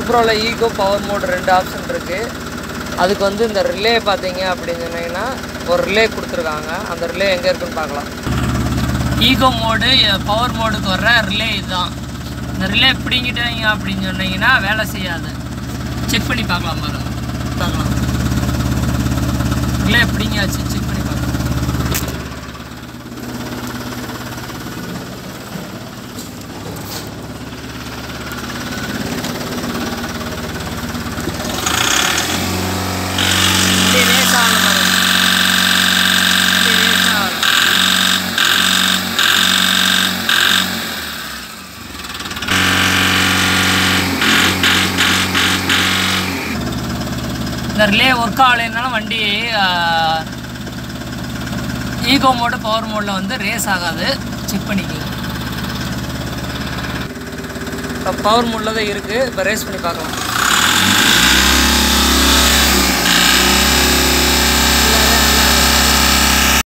ப்ரோவில் eco power mode 2 option இருக்குது. அதுக்கு வந்து இந்த ரிலே பார்த்தீங்க அப்படின்னு சொன்னீங்கன்னா ஒரு ரிலே கொடுத்துருக்காங்க. அந்த ரிலே எங்கே இருக்குன்னு பார்க்கலாம். ஈகோ மோடு பவர் மோடுக்கு வர்ற ரிலே இதுதான். இந்த ரிலே பிடிங்கிட்டாங்க அப்படின்னு சொன்னீங்கன்னா வேலை செய்யாது. செக் பண்ணி பார்க்கலாம் பார்க்கலாம். ரிலே பிடிங்காச்சு, செக் பண்ணி பார்க்கலாம். இந்த ரிலே ஒர்க் ஆகலைனாலும் வண்டி ஈகோ மோடு பவர் மோடில் வந்து ரேஸ் ஆகாது. செக் பண்ணிக்கலாம். இப்போ பவர் மோடில் தான் இருக்குது. இப்போ ரேஸ் பண்ணி பார்க்கலாம்.